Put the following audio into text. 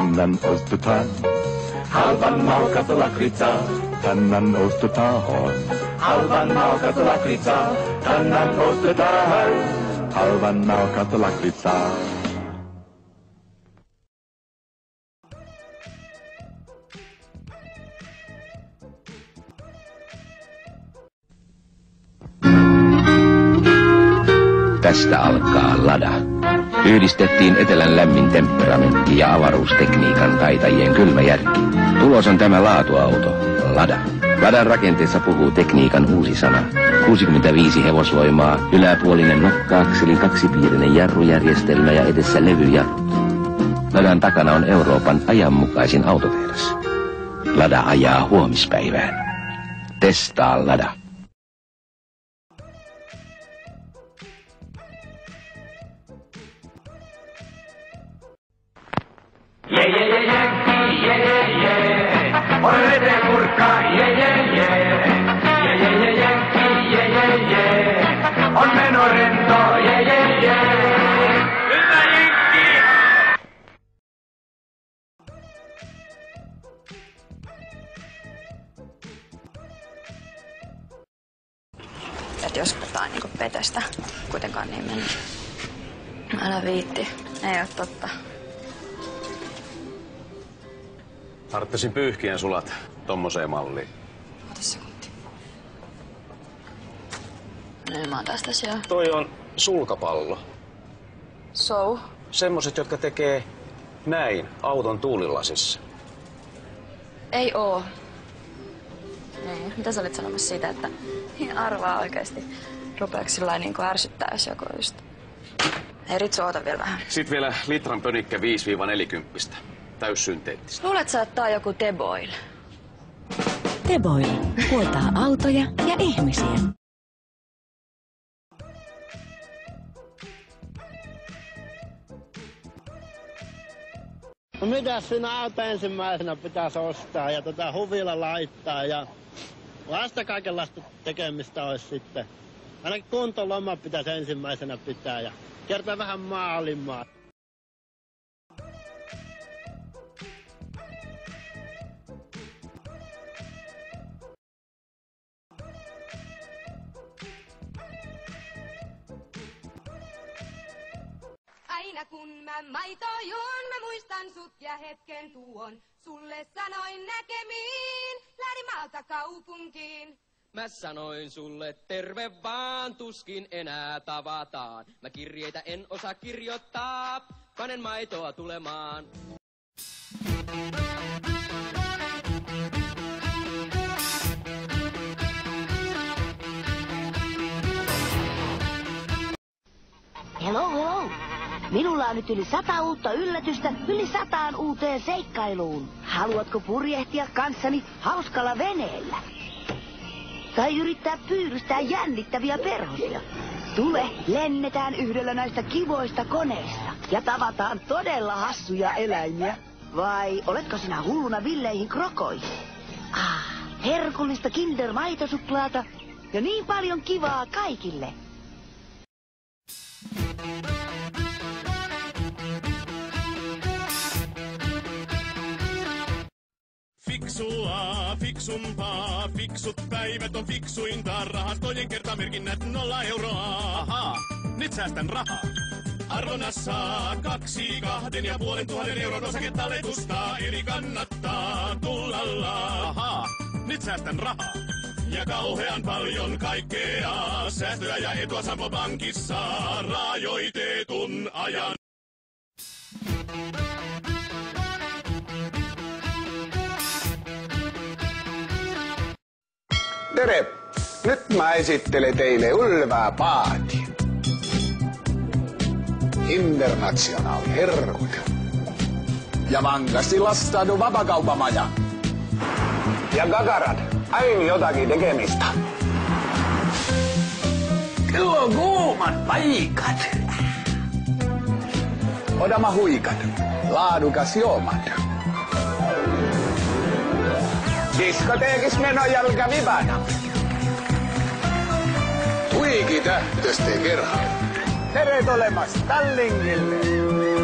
tänään ostetaan. Halvan maukasta lakritsaa, tänään ostetaan. Halvan maukasta lakritsaa, tänään ostetaan. Halvan maukasta lakritsaa. Tästä alkaa Lada. Yhdistettiin etelän lämmin temperamentti ja avaruustekniikan taitajien kylmä järki. Tulos on tämä laatuauto, Lada. Ladan rakenteessa puhuu tekniikan uusi sana. 65 hevosvoimaa, yläpuolinen nokka-akseli, kaksipiirinen jarrujärjestelmä ja edessä levyjarrut. Ladan takana on Euroopan ajanmukaisin autotehdas. Lada ajaa huomispäivään. Testaa Lada. On meno rento, hyvä jenkki! Et jos puhutaan niinku petestä, kuitenkaan niin mennä. Älä viitti, ei oo totta. Tarttisin pyyhkien sulat tommoseen malliin. Ota sekunti. Nyt mä oon tästä siellä. Toi on sulkapallo. So? Semmoset, jotka tekee näin auton tuulilasissa. Ei oo. Niin, mitä sä olit sanomassa siitä, että arvaa oikeesti. Rupeeks sillä niinku ärsyttää, jos joku just... Hei Ritsu, oota vielä vähän. Sitten vielä litran pönikkä 5-40. Täyssynteettistä. Luulet sä, että tää on joku Teboil? Teboil huoltaa autoja ja ihmisiä. No mitäs siinä auto ensimmäisenä pitäisi ostaa ja huvilla laittaa ja vasta kaikenlaista tekemistä olisi sitten. Ainakin kuntoloma pitäisi ensimmäisenä pitää ja kertaa vähän maailmaa. Aina kun mä maitoa juon, mä muistan sut ja hetken tuon. Sulle sanoin näkemiin, lähdin maalta kaupunkiin. Mä sanoin sulle terve vaan, tuskin enää tavataan. Mä kirjeitä en osaa kirjoittaa, panen maitoa tulemaan. Hello, hello. Minulla on nyt yli 100 uutta yllätystä yli 100 uuteen seikkailuun. Haluatko purjehtia kanssani hauskalla veneellä? Tai yrittää pyydystää jännittäviä perhosia? Tule, lennetään yhdellä näistä kivoista koneista ja tavataan todella hassuja eläimiä. Vai oletko sinä hulluna villeihin krokoihin? Herkullista Kinder-maitosuklaata ja niin paljon kivaa kaikille. Fiksua, fiksumpaa, fiksut päivät on fiksuinta. Rahastojen kertamerkinnät 0 euroa. Ahaa, nyt säästän rahaa. Arvonnassa 2 2,5 euron osaketalletusta. Eli kannattaa tullalla. Ahaa, nyt säästän rahaa. Ja kauhean paljon kaikkea. Säästöä ja etua Sampo Pankissa. Rajoitetun ajan. Tere! Nyt mä esittelen teille ylvää paatia. International herkkuja. Ja vankasti lastaudu vapakaupamaja. Ja Gagarat, aina jotakin tekemistä. Kyllä on kuumat paikat. Odama huikat, laadukas juomat. Diskoteekis meno jalkavivana. Huiki tähtösten kerha. Tervetuloa Tallingille.